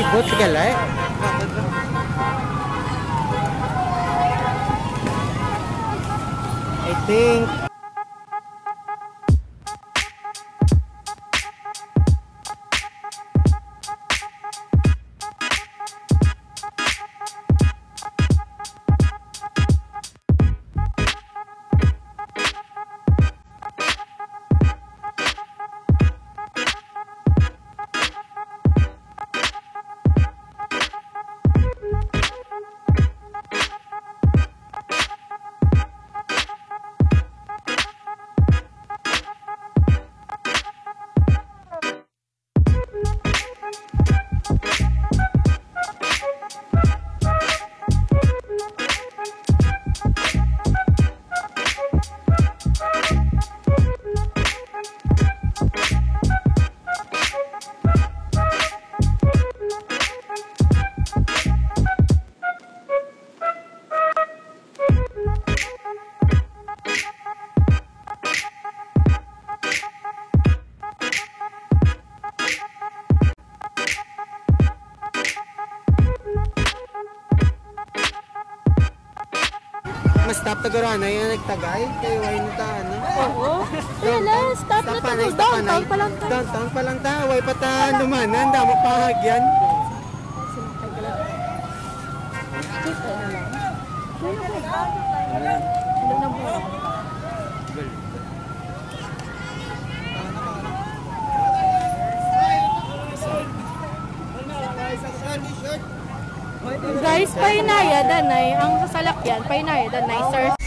But segala I think mas stop ta garo na yan nagtagay kay way na ta ano. Oo. Wala, stop na ta. Downtown pa lang ta. Downtown pa lang ta, way pa ta lumanan, damo pa hagyan. Guys, painaya danay ang sasalakyan, painaya danay Sir